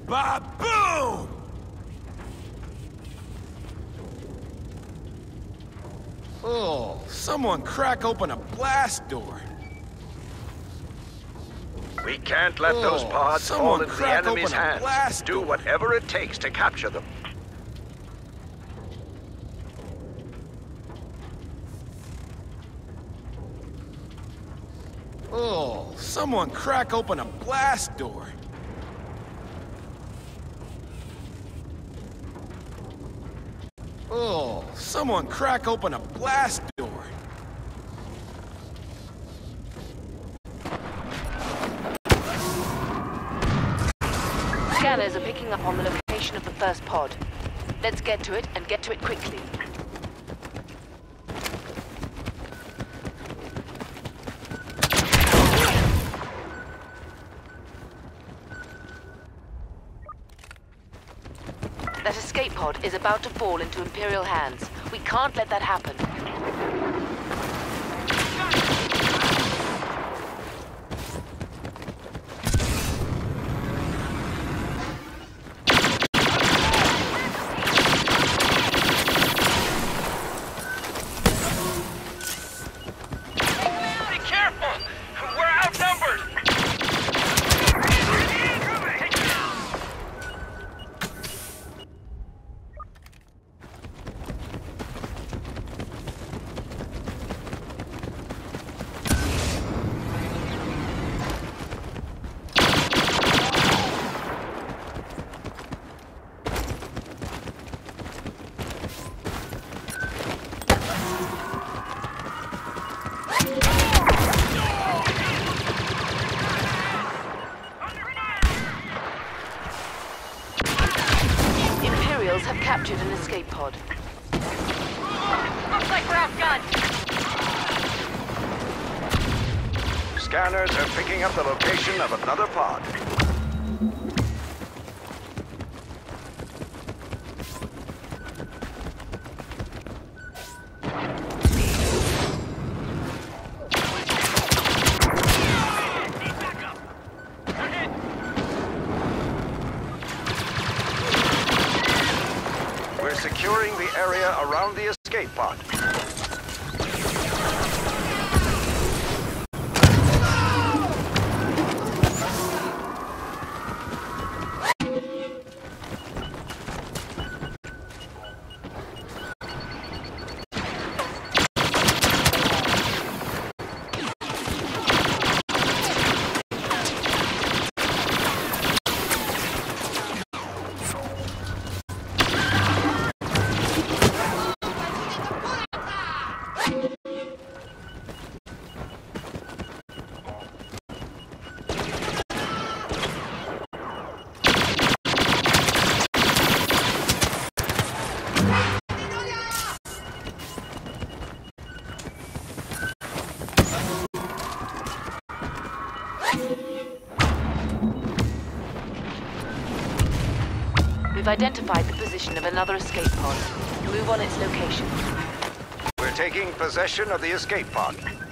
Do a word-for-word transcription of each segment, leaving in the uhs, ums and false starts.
Ba-boom! Oh, someone crack open a blast door. We can't let oh, those pods fall into the enemy's hands. Blast Do door. whatever it takes to capture them. Oh, someone crack open a blast door. Oh, someone crack open a blast door. Scanners are picking up on the location of the first pod. Let's get to it and get to it quickly. That escape pod is about to fall into Imperial hands. We can't let that happen. Be careful! We're outnumbered! Imperials have captured an escape pod. Looks like we're outgunned. Scanners are picking up the location of another pod. We're securing the area around the escape pod. We've identified the position of another escape pod. Move on its location. We're taking possession of the escape pod.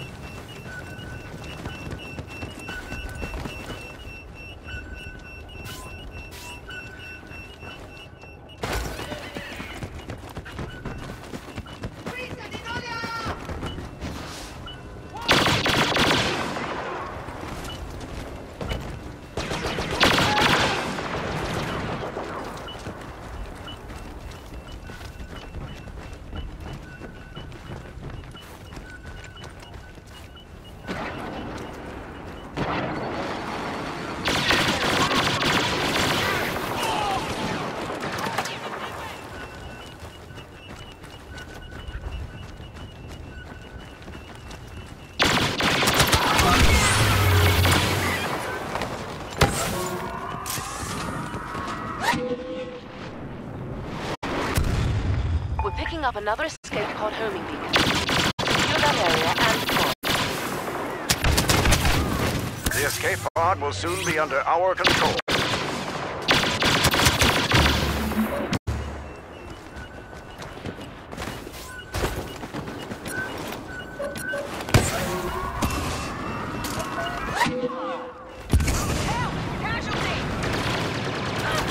We're picking up another escape pod homing beacon. Secure that area and pod. The escape pod will soon be under our control. Casualty!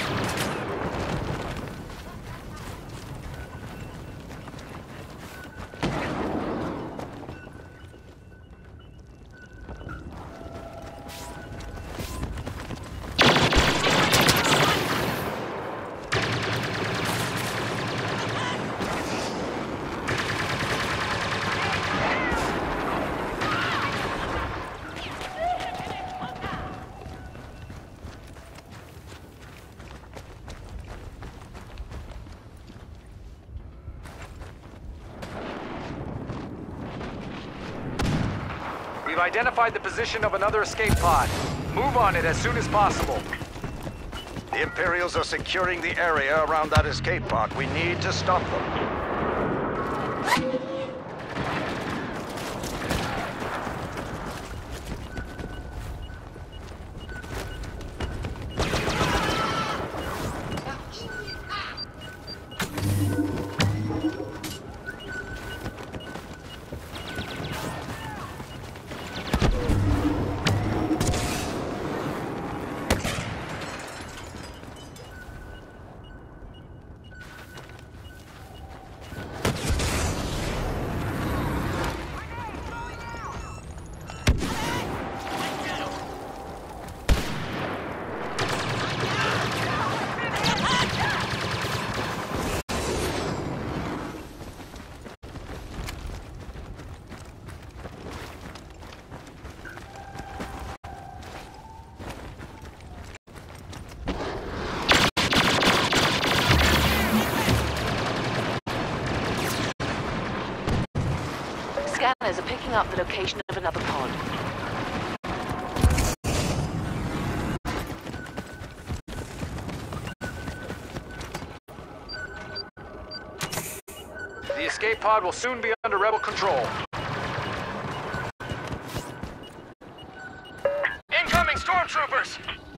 identified the position of another escape pod. Move on it as soon as possible. The Imperials are securing the area around that escape pod. We need to stop them. Scanners are picking up the location of another pod. The escape pod will soon be under rebel control. Incoming stormtroopers!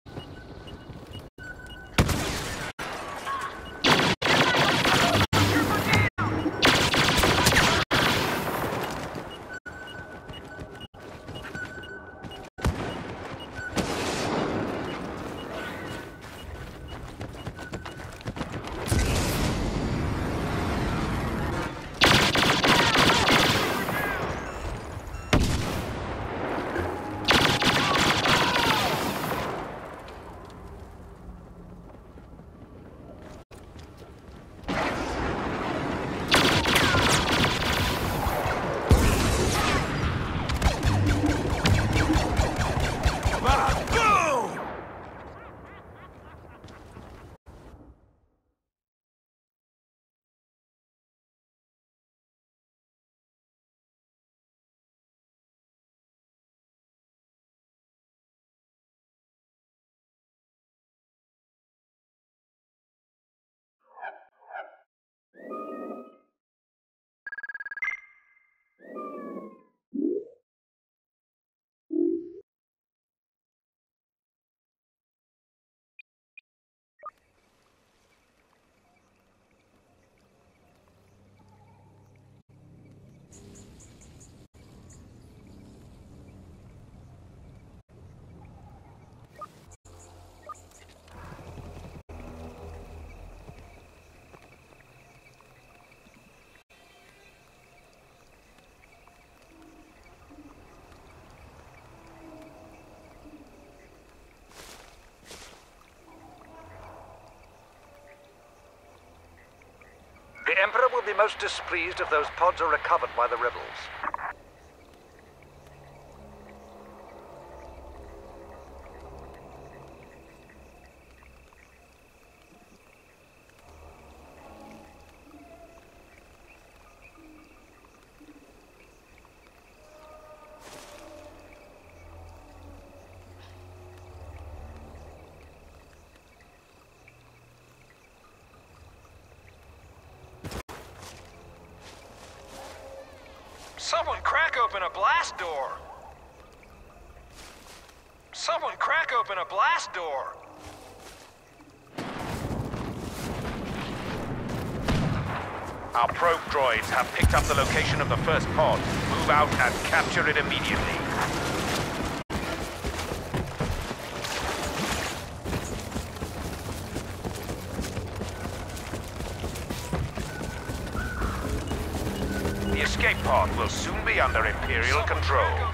The Emperor will be most displeased if those pods are recovered by the rebels. Someone crack open a blast door! Someone crack open a blast door! Our probe droids have picked up the location of the first pod. Move out and capture it immediately. The escape pod will soon be under Imperial control.